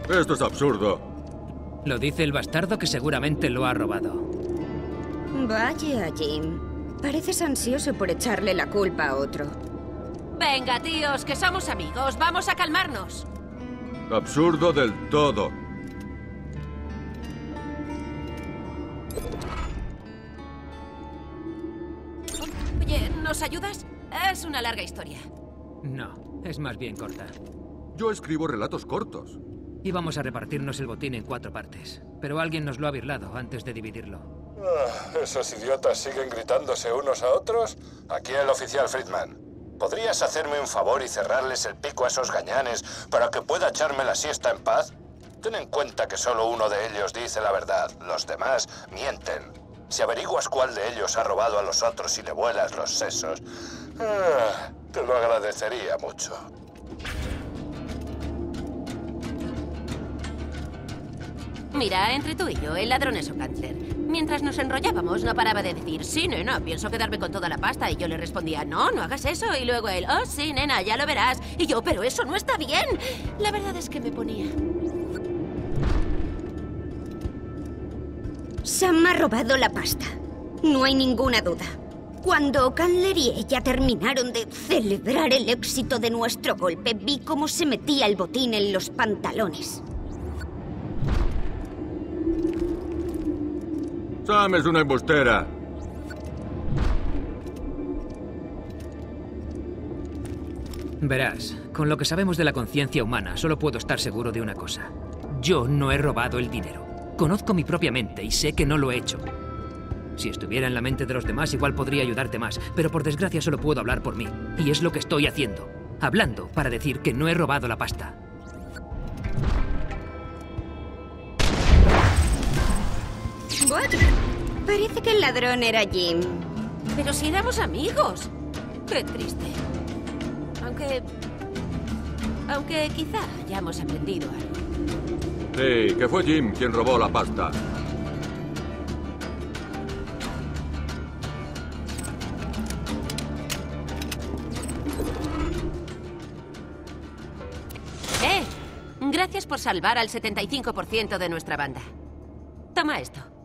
Esto es absurdo. Lo dice el bastardo que seguramente lo ha robado. Vaya, Jim. Pareces ansioso por echarle la culpa a otro. Venga, tíos, que somos amigos. Vamos a calmarnos. Absurdo del todo. Oye, ¿nos ayudas? Es una larga historia. No, es más bien corta. Yo escribo relatos cortos. Íbamos a repartirnos el botín en 4 partes, pero alguien nos lo ha birlado antes de dividirlo. ¿Esos idiotas siguen gritándose unos a otros? Aquí el oficial Friedman. ¿Podrías hacerme un favor y cerrarles el pico a esos gañanes para que pueda echarme la siesta en paz? Ten en cuenta que solo uno de ellos dice la verdad. Los demás mienten. Si averiguas cuál de ellos ha robado a los otros y le vuelas los sesos, te lo agradecería mucho. Mira, entre tú y yo, el ladrón es un cáncer. Mientras nos enrollábamos, no paraba de decir, sí, nena, pienso quedarme con toda la pasta. Y yo le respondía, no, no hagas eso. Y luego él, oh, sí, nena, ya lo verás. Y yo, pero eso no está bien. La verdad es que me ponía. Sam ha robado la pasta. No hay ninguna duda. Cuando Candler y ella terminaron de celebrar el éxito de nuestro golpe, vi cómo se metía el botín en los pantalones. Sam es una embustera. Verás, con lo que sabemos de la conciencia humana, solo puedo estar seguro de una cosa. Yo no he robado el dinero. Conozco mi propia mente y sé que no lo he hecho. Si estuviera en la mente de los demás, igual podría ayudarte más, pero por desgracia solo puedo hablar por mí. Y es lo que estoy haciendo. Hablando para decir que no he robado la pasta. Vaya, parece que el ladrón era Jim. Pero si éramos amigos. Qué triste. Aunque quizá hayamos aprendido algo. Sí, que fue Jim quien robó la pasta. Gracias por salvar al 75% de nuestra banda. Toma esto.